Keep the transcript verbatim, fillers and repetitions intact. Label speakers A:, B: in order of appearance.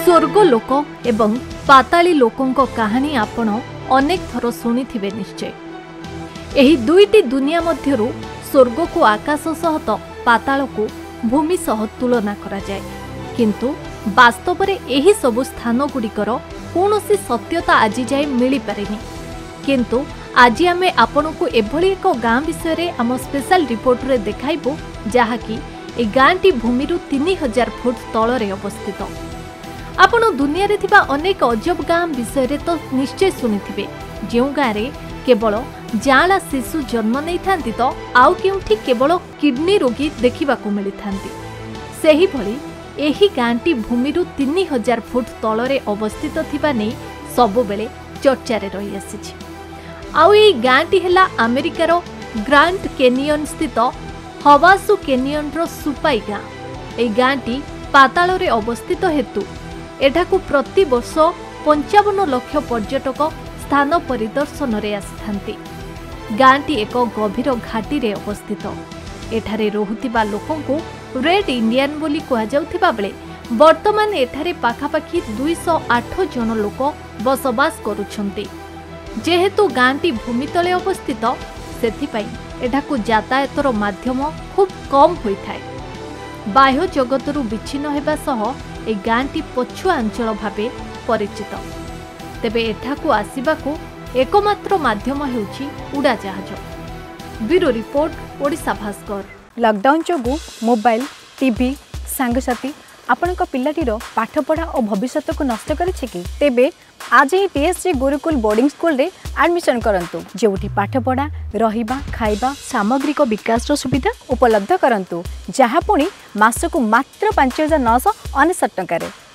A: स्वर्ग लोक एवं पाताली लोकों कहानी आपण अनेक थर शुणिथिबे निश्चय। एही दुईटी दुनिया मध्यरु स्वर्ग को आकाश सह तो पाताल को भूमि सह तुलना करा जाए, किंतु वास्तव में एही सबु स्थान गुड़िकर कौनसी सत्यता आज जाए मिली पारेनी। किंतु आज आमे आपण को एभली एक गाँ विषय आम स्पेशल रिपोर्ट रे देखाइबु, जहाँकि ए गाँटी भूमि तीन हजार फुट तलरे अवस्थित। आपण दुनिया रे थिबा अनेक अजब गाँ विषय तो निश्चय शुणिथिबे, जो गाँव रे केवल जांला शिशु जन्म नहीं थांती तो आउ केउठी केवल किडनी रोगी देखा मिली थांती। सेही भली एही गाँटी भूमि तीन हजार फुट तलरे अवस्थित थिबा नै सबु बेले चर्चा रे रही आसीछि। आउ एही गाँटी हेला अमेरिकार ग्रांड कैनियन स्थित हवासु कैनियन रो सुपाई गाँ। एही गाँटी पाताल रे अवस्थित हेतु एठाकु प्रति वर्ष पंचावन लक्ष पर्यटक स्थान परिदर्शन रे आसिथांती। गाँटी एक गभीर घाटी रे अवस्थित। एठारे रहुथिबा लोकंकु रेड इंडियन बोली कहा जाउथिबा बेले वर्तमान एठारे पाखापाखी दुई सौ आठ जन लोक बसवास करुछंती। जेहेतु गाँटी भूमि तले अवस्थित सेथिपाई एठाकु यातायातर माध्यम खूब कम होइथाय। बाह्य जगतरु विच्छिन्न हेबा सह ए गाँटी पछुआ अंचल भावे परिचित। तेबे एठाकु आसिबाकु एकमात्र माध्यम हेउछि उड़ाजहाज। Bureau report Odisha Bhaskar.
B: Lockdown जोगु मोबाइल टीवी सांगसाथी आपनक पिलाटीर पाठपढ़ा और भविष्य को नष्ट करिछि कि? तेबे आज ही टीएससी गुरुकुल बोर्डिंग स्कूल रे एडमिशन करंतु, जेउठी पाठपढ़ा रहिबा खाइबा सामग्रिक विकास रो सुविधा उपलब्ध करंतु, जहाँ पुणी मासकु मात्र पांच हजार नौ सौ अनेशत टंका।